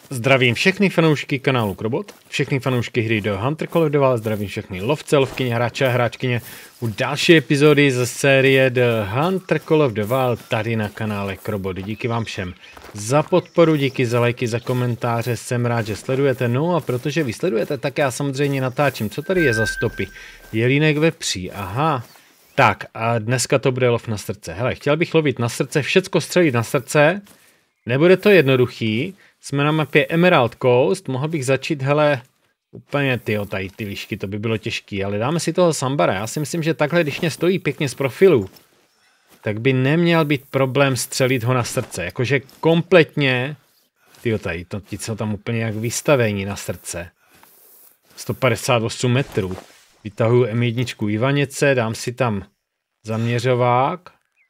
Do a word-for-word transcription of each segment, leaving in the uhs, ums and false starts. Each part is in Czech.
Zdravím všechny fanoušky kanálu Krobot, všechny fanoušky hry do Hunter Call of the Wild, zdravím všechny lovce, lovkyně, hráče a hráčkyně u další epizody ze série The Hunter Call of the Wild tady na kanále Krobot. Díky vám všem za podporu, díky za lajky, za komentáře, jsem rád, že sledujete. No a protože vy sledujete, tak já samozřejmě natáčím. Co tady je za stopy? Jelínek vepří, aha. Tak a dneska to bude lov na srdce. Hele, chtěl bych lovit na srdce, všecko střelit na srdce. Nebude to jednoduchý. Jsme na mapě Emerald Coast, mohl bych začít, hele, úplně tyjo, tady ty lišky, to by bylo těžký, ale dáme si toho Sambara. Já si myslím, že takhle, když mě stojí pěkně z profilu, tak by neměl být problém střelit ho na srdce. Jakože kompletně, tyjo, tady, to, ti jsou tam úplně jak vystavení na srdce. sto padesát osm metrů. Vytahuju em jedna Ivaněce, dám si tam zaměřovák.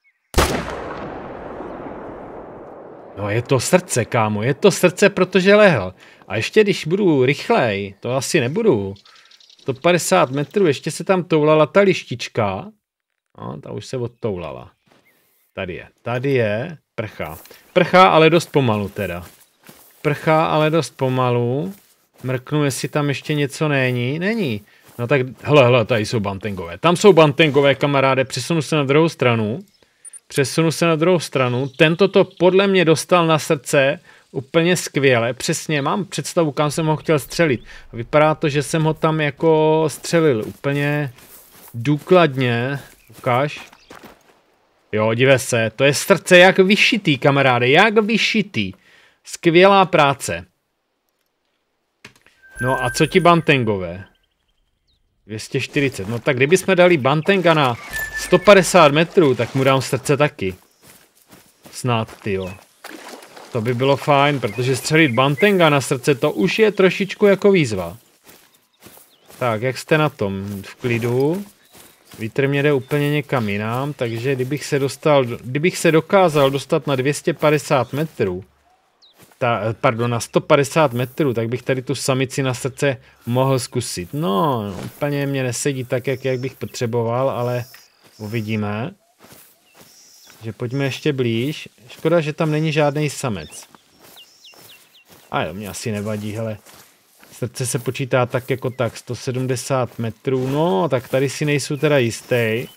No je to srdce, kámo, je to srdce, protože lehl. A ještě když budu rychlej, to asi nebudu. sto padesát metrů, ještě se tam toulala ta lištička. No, ta už se odtoulala. Tady je, tady je, prchá. Prchá, ale dost pomalu teda. Prchá, ale dost pomalu. Mrknu, jestli tam ještě něco není. Není. No tak, hele, hele, tady jsou bantengové. Tam jsou bantengové, kamaráde, přesunu se na druhou stranu. Přesunu se na druhou stranu. Tento to podle mě dostal na srdce úplně skvěle. Přesně, mám představu, kam jsem ho chtěl střelit. A vypadá to, že jsem ho tam jako střelil úplně důkladně. Ukáž. Jo, dívej se, to je srdce jak vyšitý, kamaráde, jak vyšitý. Skvělá práce. No a co ti bantengové? dvě stě čtyřicet. No tak kdybychom dali bantenga na sto padesát metrů, tak mu dám srdce taky. Snad, tyjo. To by bylo fajn, protože střelit bantenga na srdce, to už je trošičku jako výzva. Tak, jak jste na tom? V klidu. Vítr mě jde úplně někam jinam, takže kdybych se dostal, kdybych se dokázal dostat na dvě stě padesát metrů, Ta, pardon, na sto padesát metrů, tak bych tady tu samici na srdce mohl zkusit. No, úplně mě nesedí tak, jak, jak bych potřeboval, ale uvidíme. Že pojďme ještě blíž. Škoda, že tam není žádný samec. A jo, mě asi nevadí, hele. Srdce se počítá tak jako tak, sto sedmdesát metrů. No, tak tady si nejsou teda jistý.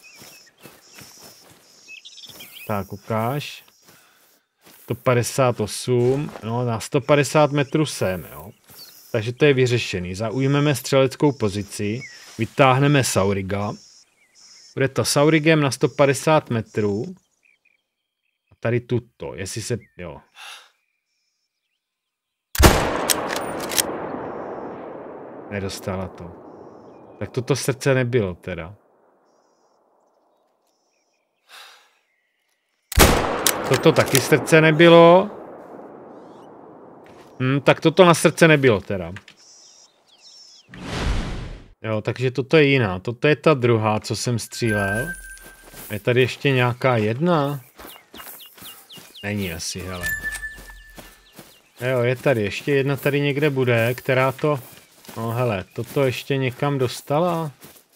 Tak, ukáž. sto padesát osm, no na sto padesát metrů jsem, jo. Takže to je vyřešený. Zaujmeme střeleckou pozici, vytáhneme Sauriga. Bude to Saurigem na sto padesát metrů. A tady tuto, jestli se, jo. Nedostala to. Tak toto srdce nebylo teda. Toto taky srdce nebylo. Hm, tak toto na srdce nebylo teda. Jo, takže toto je jiná. Toto je ta druhá, co jsem střílel. Je tady ještě nějaká jedna? Není asi, hele. Jo, je tady. Ještě jedna tady někde bude, která to... No hele, toto ještě někam dostala.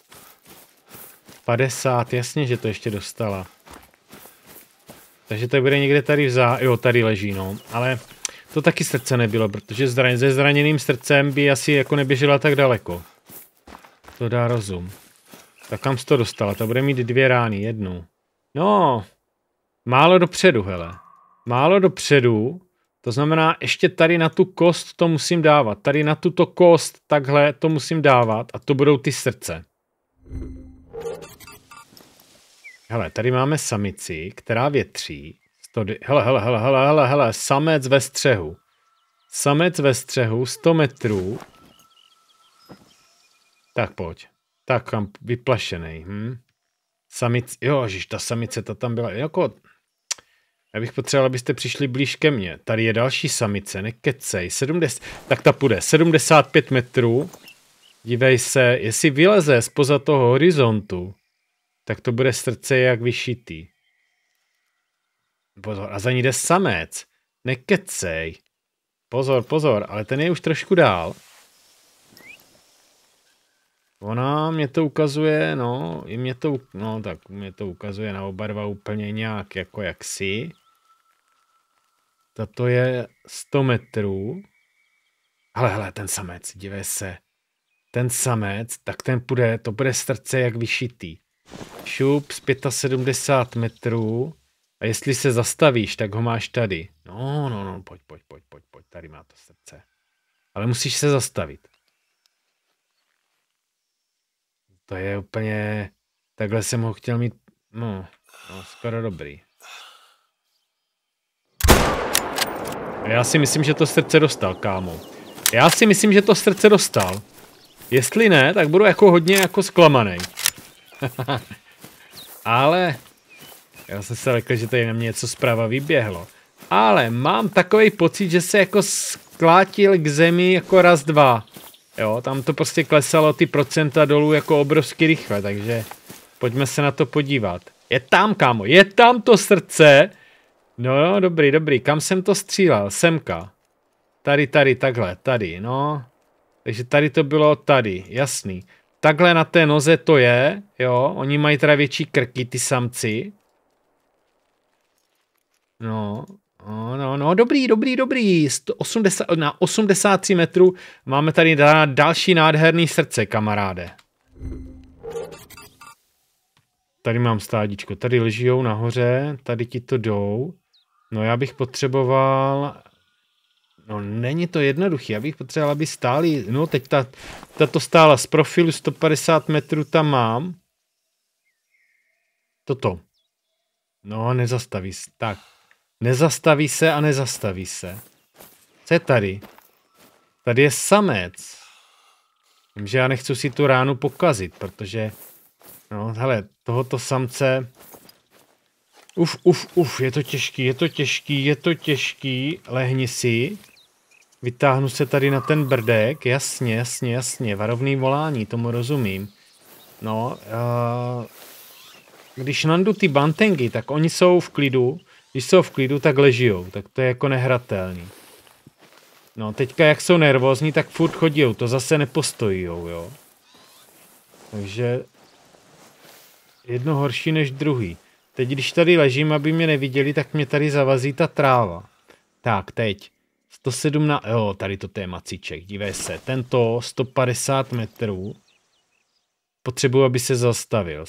padesát, jasně, že to ještě dostala. Takže to bude někde tady vzá... Jo, tady leží, no. Ale to taky srdce nebylo, protože zraň... se zraněným srdcem by asi jako neběžela tak daleko. To dá rozum. Tak kam jsi to dostala? Ta bude mít dvě rány, jednu. No, málo dopředu, hele. Málo dopředu, to znamená, ještě tady na tu kost to musím dávat. Tady na tuto kost takhle to musím dávat a to budou ty srdce. Hele, tady máme samici, která větří. sto... Hele, hele, hele, hele, hele, hele, samec ve střehu. Samec ve střehu, sto metrů. Tak pojď. Tak kam vyplašenej. Hm? Samic, jo, žiž, ta samice, ta tam byla, jako... Já bych potřeboval, abyste přišli blíž ke mně. Tady je další samice, nekecej. sedmdesát, tak ta půjde, sedmdesát pět metrů. Dívej se, jestli vyleze spoza toho horizontu, tak to bude srdce jak vyšitý. Pozor, a za ní jde samec. Nekecej. Pozor, pozor, ale ten je už trošku dál. Ona mě to ukazuje, no, i mě to, no tak mě to ukazuje na oba dva úplně nějak jako jaksi. Tato je sto metrů. Hele, hele, ten samec, dívej se. Ten samec, tak ten půjde, to bude srdce jak vyšitý. Šup z sedmdesát pět metrů. A jestli se zastavíš, tak ho máš tady. No, no, no, pojď, pojď, pojď, pojď, pojď, tady má to srdce. Ale musíš se zastavit. To je úplně... Takhle jsem ho chtěl mít... No, no skoro dobrý. Já si myslím, že to srdce dostal, kámo. Já si myslím, že to srdce dostal. Jestli ne, tak budu jako hodně jako zklamaný. Ale... Já jsem se lekl, že tady na mě něco zprava vyběhlo. Ale mám takový pocit, že se jako sklátil k zemi jako raz, dva. Jo, tam to prostě klesalo ty procenta dolů jako obrovsky rychle, takže pojďme se na to podívat. Je tam, kámo, je tam to srdce. No, no, dobrý, dobrý, kam jsem to střílel? Semka. Tady, tady, takhle, tady, no. Takže tady to bylo tady, jasný. Takhle na té noze to je, jo, oni mají teda větší krky, ty samci. No, no, no, no, dobrý, dobrý, dobrý, sto osmdesát, na osmdesát tři metrů máme tady další nádherný srdce, kamaráde. Tady mám stádičko, tady ležijou nahoře, tady ti to jdou. No já bych potřeboval, no není to jednoduchý, já bych potřeboval, aby stáli, no teď ta, tato stála z profilu sto padesát metrů tam mám. Toto. No nezastaví se, tak. Nezastaví se a nezastaví se. Co je tady? Tady je samec. Vím, že já nechci si tu ránu pokazit, protože... No, hele, tohoto samce... Uf, uf, uf, je to těžký, je to těžký, je to těžký. Lehni si. Vytáhnu se tady na ten brdek. Jasně, jasně, jasně. Varovný volání, tomu rozumím. No, uh, když nandu ty bantengy, tak oni jsou v klidu. Když jsou v klidu, tak ležijou, tak to je jako nehratelný. No, teďka jak jsou nervózní, tak furt chodijou, to zase nepostojijou, jo. Takže jedno horší než druhý. Teď, když tady ležím, aby mě neviděli, tak mě tady zavazí ta tráva. Tak, teď. sto sedmnáct, jo, tady to je macíček, dívej se. Tento sto padesát metrů. Potřebuji, aby se zastavil.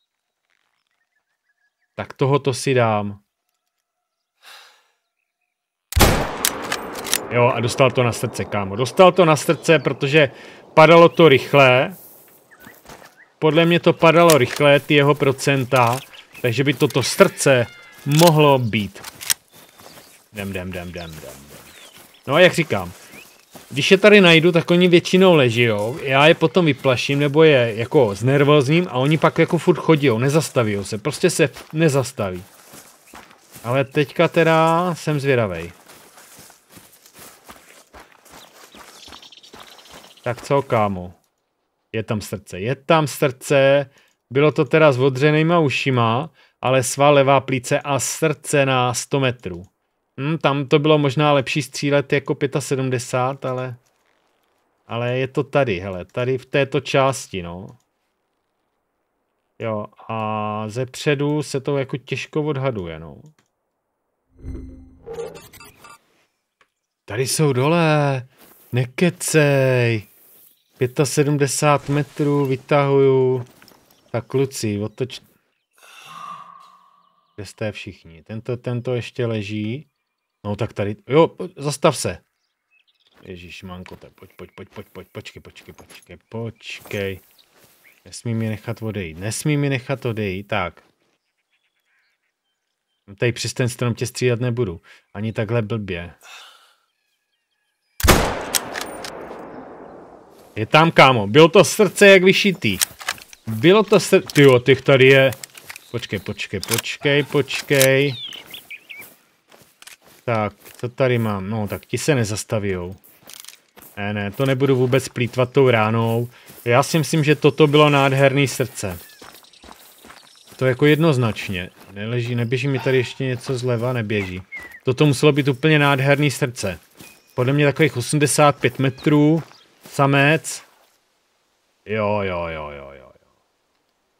Tak tohoto si dám. Jo, a dostal to na srdce, kámo. Dostal to na srdce, protože padalo to rychle. Podle mě to padalo rychle, ty jeho procenta. Takže by toto srdce mohlo být. Dem, dem, dem, dem, dem, dem. No a jak říkám, když je tady najdu, tak oni většinou ležijou. Já je potom vyplaším, nebo je jako znervózním a oni pak jako furt chodijou, nezastaví se. Prostě se nezastaví. Ale teďka teda jsem zvědavej. Tak co, kámo? Je tam srdce, je tam srdce. Bylo to teda s odřenýma ušima, ale sval, levá plíce a srdce na sto metrů. Hm, tam to bylo možná lepší střílet jako sedmdesát pět, ale... Ale je to tady, hele, tady v této části, no. Jo, a ze předu se to jako těžko odhaduje, no. Tady jsou dole, nekecej. sedmdesát pět metrů, vytahuju. Tak kluci, otoč... Kde jste všichni? Tento, tento ještě leží. No tak tady, jo, zastav se. Ježišmanko, pojď, pojď, pojď, pojď, pojď, počkej, počkej, počkej, počkej. Nesmí mi nechat odejít, nesmí mi nechat odejít, tak. Tady přes ten strom tě střídat nebudu, ani takhle blbě. Je tam, kámo, bylo to srdce jak vyšitý. Bylo to srdce, tyjo, těch tady je. Počkej, počkej, počkej, počkej. Tak, co tady mám? No, tak ti se nezastavíjou. Ne, ne, to nebudu vůbec plýtvat tou ránou. Já si myslím, že toto bylo nádherný srdce. To jako jednoznačně. Neleží, neběží mi tady ještě něco zleva, neběží. Toto muselo být úplně nádherný srdce. Podle mě takových osmdesát pět metrů. Samec. Jo, jo, jo, jo, jo.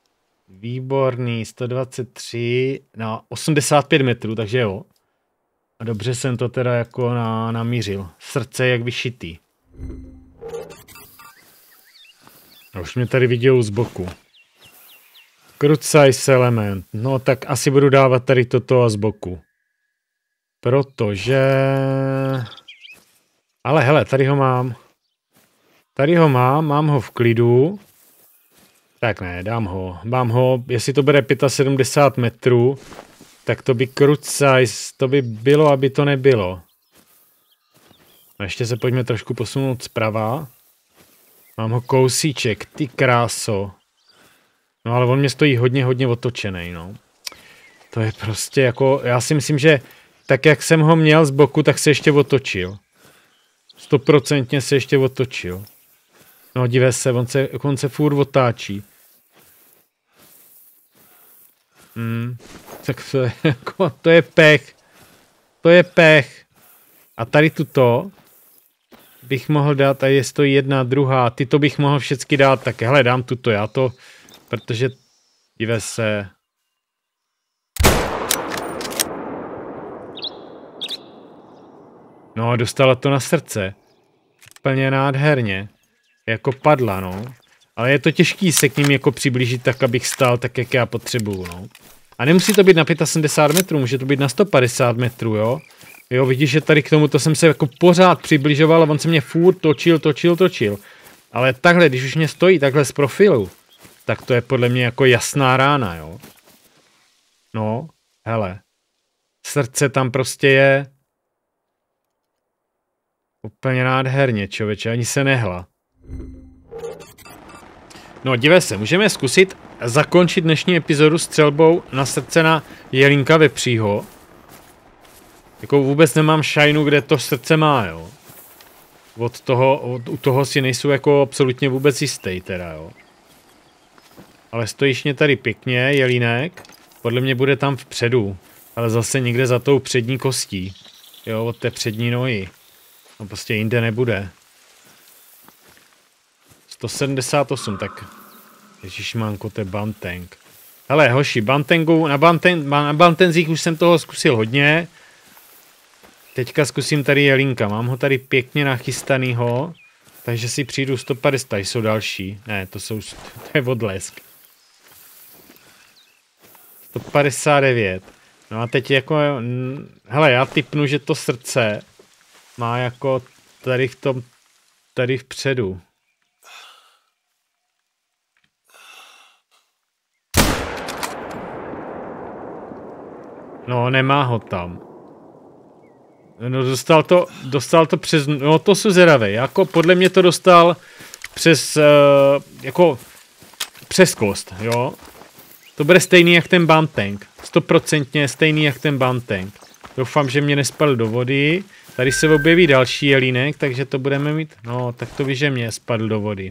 Výborný, sto dvacet tři na osmdesát pět metrů, takže jo. A dobře jsem to teda jako na, namířil. Srdce jak vyšitý. A už mě tady viděl z boku. Crude size element. No tak asi budu dávat tady toto a z boku. Protože... Ale hele, tady ho mám. Tady ho mám, mám ho v klidu. Tak ne, dám ho. Mám ho, jestli to bude sedmdesát pět metrů, tak to by crude size, to by bylo, aby to nebylo. A ještě se pojďme trošku posunout zprava. Mám ho kousíček, ty kráso. No ale on mě stojí hodně, hodně otočený, no. To je prostě jako, já si myslím, že tak jak jsem ho měl z boku, tak se ještě otočil. Stoprocentně se ještě otočil. No dívej se, on se, on se furt otáčí. Hmm, tak to je, jako, to je pech. To je pech. A tady tuto bych mohl dát, a je stojí jedna, druhá, ty to bych mohl všechny dát, tak hele, dám tuto, já to, protože dívej se. No, dostala to na srdce. Úplně nádherně. Jako padla, no. Ale je to těžký se k ním jako přiblížit tak, abych stál tak, jak já potřebuju, no. A nemusí to být na sedmdesát pět metrů, může to být na sto padesát metrů, jo. Jo, vidíš, že tady k tomu to jsem se jako pořád přibližoval a on se mě furt točil, točil, točil. Ale takhle, když už mě stojí takhle z profilu, tak to je podle mě jako jasná rána, jo. No, hele. Srdce tam prostě je úplně nádherně, člověče, ani se nehla. No, dívej se, můžeme zkusit zakončit dnešní epizodu střelbou na srdce na jelínka vepřího. Jako vůbec nemám šajnu, kde to srdce má, jo. Od toho, od, u toho si nejsou jako absolutně vůbec jistý, teda, jo. Ale stojíš mě tady pěkně, jelínek. Podle mě bude tam vpředu, ale zase někde za tou přední kostí. Jo, od té přední nohy. No prostě jinde nebude. sto sedmdesát osm, tak... Ježišmánko, to je Banteng. Hele, hoši, Bantengu, na, Banten, na Bantenzích už jsem toho zkusil hodně. Teďka zkusím tady jelínka, mám ho tady pěkně nachystanýho. Takže si přijdu sto padesát, tady jsou další. Ne, to jsou, to je odlesk. sto padesát devět. No a teď jako, hele, já tipnu, že to srdce má jako tady v tom, tady vpředu. No, nemá ho tam. No, dostal to, dostal to přes, no to jsou zvědavé, jako podle mě to dostal přes, uh, jako, přes kost, jo. To bude stejný jak ten Banteng, stoprocentně stejný jak ten Banteng. Doufám, že mě nespadl do vody, tady se objeví další jelínek, takže to budeme mít, no, tak to víš, že mě spadl do vody.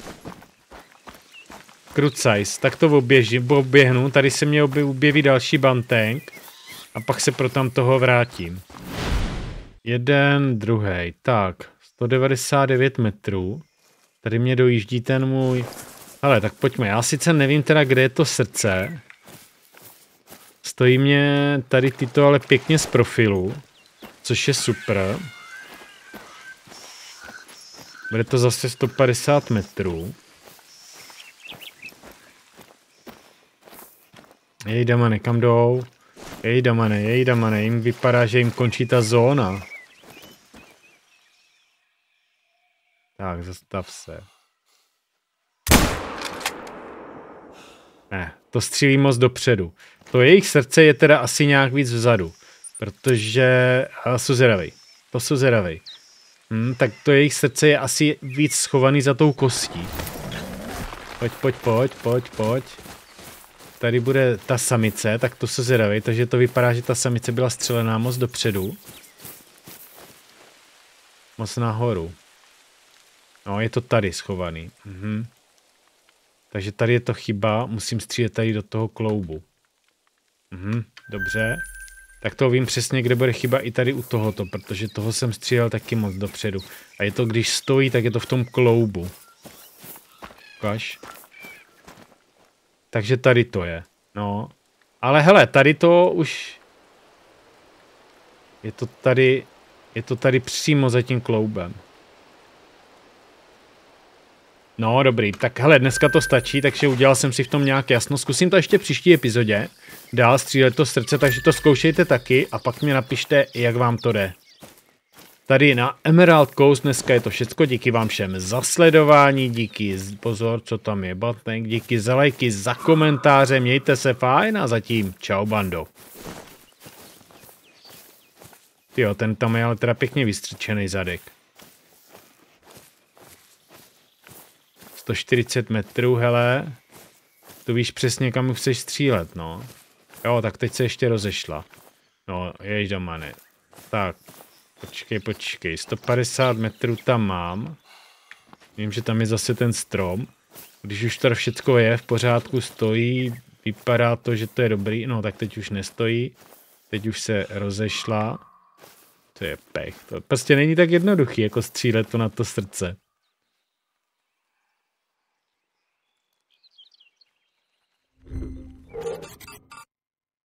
Crude size, tak to oběžím, oběhnu, tady se mě objeví další Banteng a pak se pro tam toho vrátím. Jeden, druhý, tak, sto devadesát devět metrů, tady mě dojíždí ten můj, hele, tak pojďme, já sice nevím teda, kde je to srdce, stojí mě tady tyto ale pěkně z profilu, což je super, bude to zase sto padesát metrů, jej damane, kam jdou, jej damane, jej damane, jim vypadá, že jim končí ta zóna. Tak, zastav se. Ne, to střílí moc dopředu. To jejich srdce je teda asi nějak víc vzadu. Protože... A jsou zvědavej. To jsou zvědavej. Hm, tak to jejich srdce je asi víc schovaný za tou kostí. Pojď, pojď, pojď, pojď, pojď. Tady bude ta samice, tak to jsou zvědavej. Takže to vypadá, že ta samice byla střelená moc dopředu. Moc nahoru. No, je to tady schovaný. Mhm. Takže tady je to chyba, musím střílet tady do toho kloubu. Mhm, dobře. Tak to vím přesně, kde bude chyba i tady u tohoto, protože toho jsem střílel taky moc dopředu. A je to, když stojí, tak je to v tom kloubu. Ukaž. Takže tady to je. No. Ale hele, tady to už... Je to tady, je to tady přímo za tím kloubem. No, dobrý, tak hele, dneska to stačí, takže udělal jsem si v tom nějak jasno. Zkusím to ještě v příští epizodě. Dál střílet to srdce, takže to zkoušejte taky a pak mi napište, jak vám to jde. Tady na Emerald Coast dneska je to všecko, díky vám všem za sledování, díky, pozor, co tam je, batnek, díky za lajky, za komentáře, mějte se fajn a zatím čau bando. Jo, ten tam je ale teda pěkně vystřečený zadek. sto čtyřicet metrů, hele. Tu víš přesně, kam chceš střílet, no. Jo, tak teď se ještě rozešla. No, jež doma ne. Tak, počkej, počkej. sto padesát metrů tam mám. Vím, že tam je zase ten strom. Když už tady všecko je v pořádku, stojí, vypadá to, že to je dobrý. No, tak teď už nestojí. Teď už se rozešla. To je pech. To prostě není tak jednoduchý, jako střílet to na to srdce.